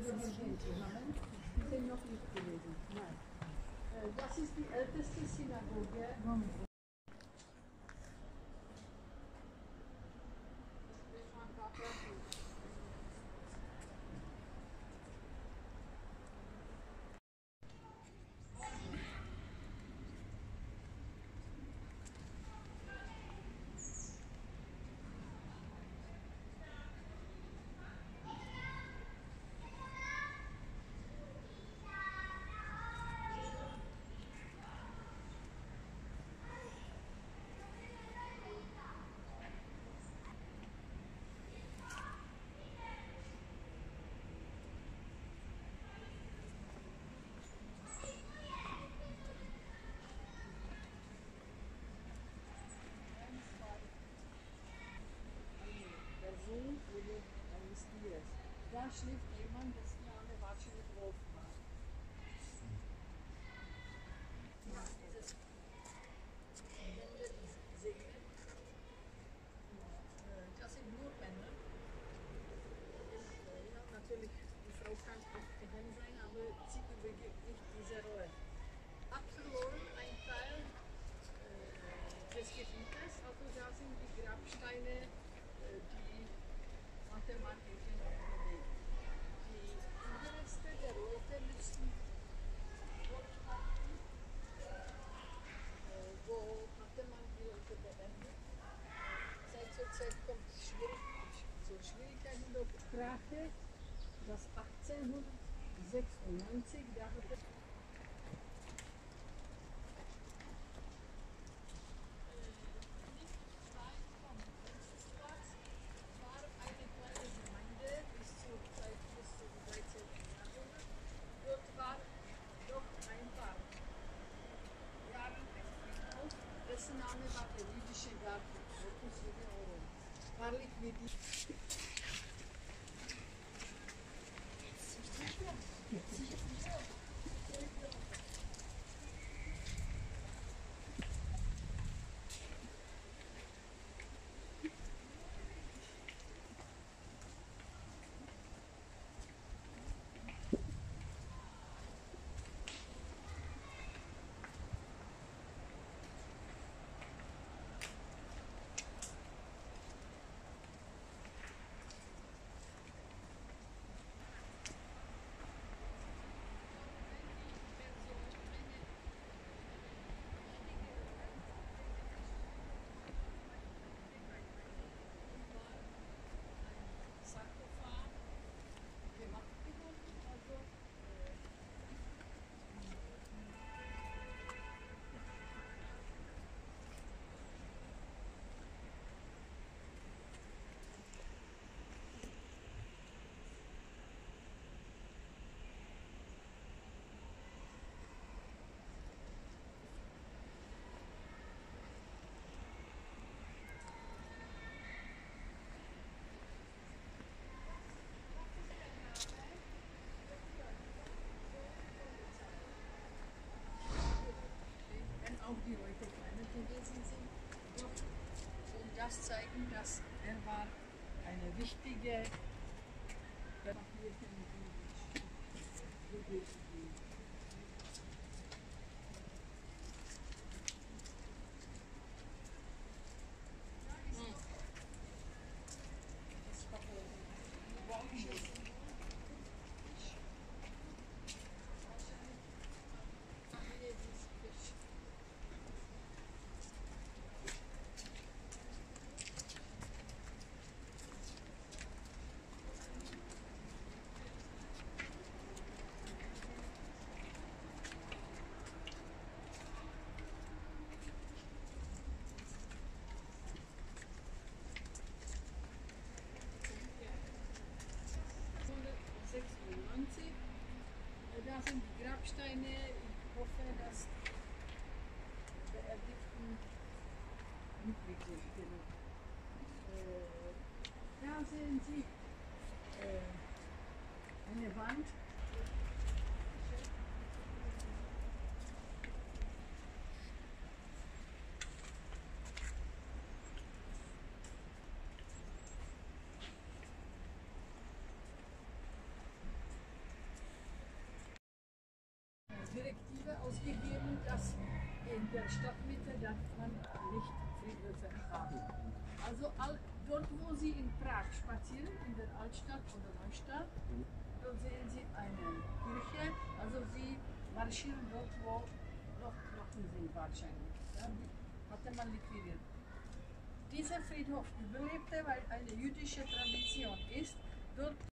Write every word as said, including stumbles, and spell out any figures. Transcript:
haben. Die sind noch nicht gewesen. Nein. Äh, Das ist die älteste Synagoge. Person oder eines Tieres. Da schläft jemand, dessen Name wahrscheinlich Wolf war. Ja, dieses Bände, diese Segel, das sind nur Bänder. Ja, natürlich, die Frau kann auch geheim sein, aber sie übergibt nicht diese Rolle. Abverloren ein Teil äh, des Gebietes, also da sind die Grabsteine, äh, die Mathematiker bewegt. Die Überreste der Leute müssen dort halten, äh, wo Mattemann die Leute beendet. Zeit zur Zeit kommt es schwierig, zu Schwierigkeiten durch Sprache. Das achtzehnhundertsechsundneunzig, da hat er dessen Name war der jüdische Garten, wahrlich wie die. Auch die Leute kleiner gewesen sind, doch soll das zeigen, dass er war eine wichtige sechsundneunzig. Da sind die Grabsteine. Ich hoffe, dass die Beerdigten übrig sind. Genau. Äh, da sehen Sie äh, eine Wand. in der Stadtmitte darf man nicht Friedhöfe haben. Also all, dort, wo Sie in Prag spazieren, in der Altstadt oder Neustadt, dort sehen Sie eine Kirche. Also Sie marschieren dort, wo noch Knochen sind wahrscheinlich. Ja, die hatte man liquidiert. Dieser Friedhof überlebte, weil eine jüdische Tradition ist, dort